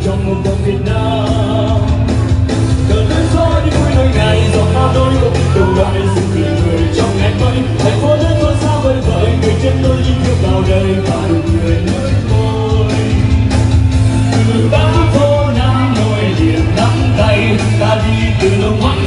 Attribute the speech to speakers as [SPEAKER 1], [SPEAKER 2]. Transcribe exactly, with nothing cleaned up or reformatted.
[SPEAKER 1] trong một vòng Việt Nam. Cờ lớn gió như vui nơi ngày dòng Hà Nội có biết đầu lại sự tươi cười trong ngày mới. Thành phố lớn thôn xa vời vợi người chân tôi linh thiêng vào đời và đủ người nơi tôi. Từ bắc phố Nam Nội liền nắm tay ta đi từ lâu ngoan